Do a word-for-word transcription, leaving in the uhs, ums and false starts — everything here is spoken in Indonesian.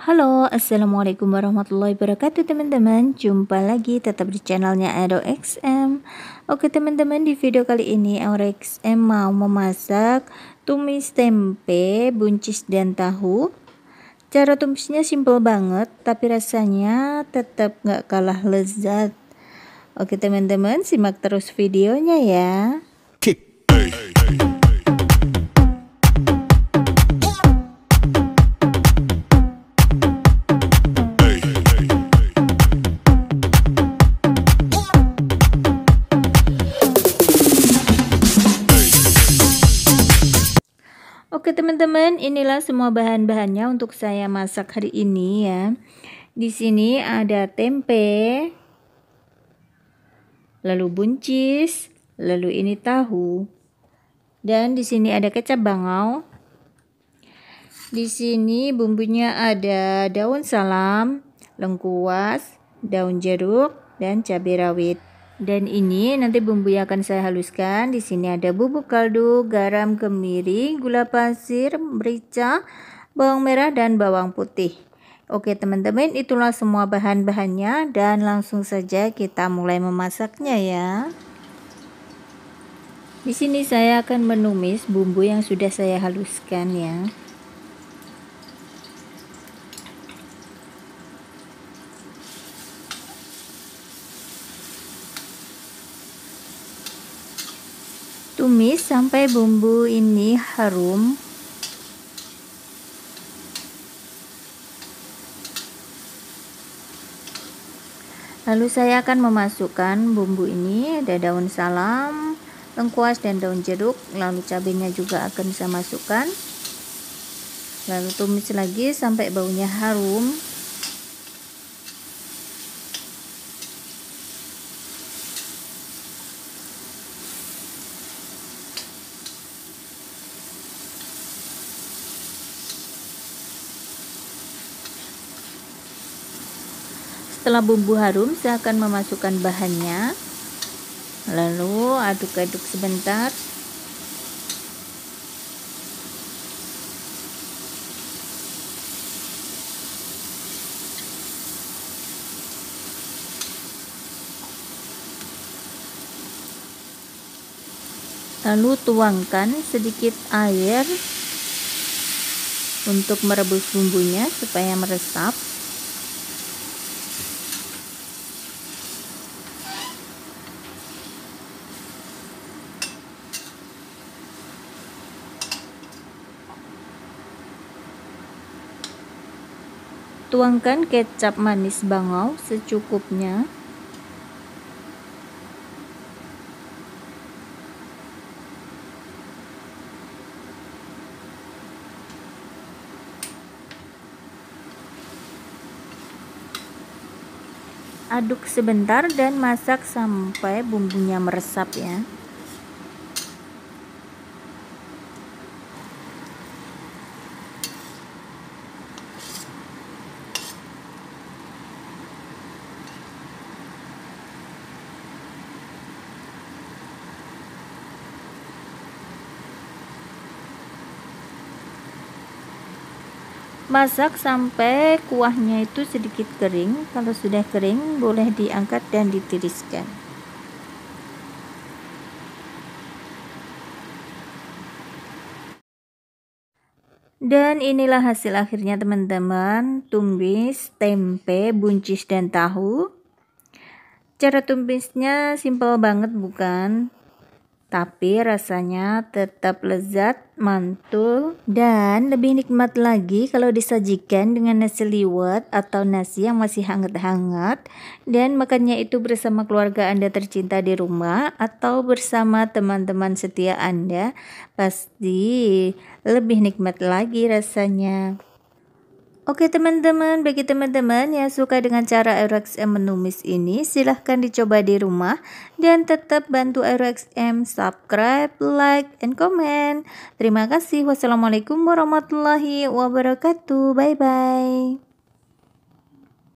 Halo, assalamualaikum warahmatullahi wabarakatuh teman-teman. Jumpa lagi tetap di channelnya Aero X M. Oke teman-teman, di video kali ini Aero X M mau memasak tumis tempe, buncis dan tahu. Cara tumisnya simple banget, tapi rasanya tetap gak kalah lezat. Oke teman-teman, simak terus videonya ya. Oke teman-teman, inilah semua bahan-bahannya untuk saya masak hari ini ya. Di sini ada tempe, lalu buncis, lalu ini tahu. Dan di sini ada kecap bangau. Di sini bumbunya ada daun salam, lengkuas, daun jeruk, dan cabai rawit. Dan ini nanti bumbu yang akan saya haluskan. Di sini ada bubuk kaldu, garam, kemiri, gula pasir, merica, bawang merah dan bawang putih. Oke teman-teman, itulah semua bahan-bahannya dan langsung saja kita mulai memasaknya ya. Di sini saya akan menumis bumbu yang sudah saya haluskan ya. Tumis sampai bumbu ini harum. Lalu saya akan memasukkan bumbu ini, ada daun salam, lengkuas dan daun jeruk, lalu cabenya juga akan saya masukkan. Lalu tumis lagi sampai baunya harum. Setelah bumbu harum, saya akan memasukkan bahannya, lalu aduk-aduk sebentar. Lalu tuangkan sedikit air untuk merebus bumbunya supaya meresap. Tuangkan kecap manis bangau secukupnya. Aduk sebentar dan masak sampai bumbunya meresap ya. Masak sampai kuahnya itu sedikit kering. Kalau sudah kering boleh diangkat dan ditiriskan. Dan inilah hasil akhirnya teman-teman, tumis tempe, buncis dan tahu. Cara tumisnya simple banget bukan? Tapi rasanya tetap lezat, mantul, dan lebih nikmat lagi kalau disajikan dengan nasi liwet atau nasi yang masih hangat-hangat dan makannya itu bersama keluarga Anda tercinta di rumah atau bersama teman-teman setia Anda. Pasti lebih nikmat lagi rasanya. Oke teman-teman, bagi teman-teman yang suka dengan cara Aero X M menumis ini, silahkan dicoba di rumah dan tetap bantu Aero X M subscribe, like, and comment. Terima kasih. Wassalamualaikum warahmatullahi wabarakatuh. Bye-bye.